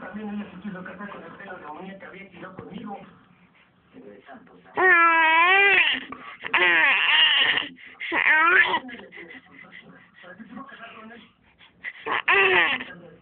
también ella se quiso casar con el pelo de muñeca bien y no conmigo. Pero de santos. ¿Para qué se va a casar con él?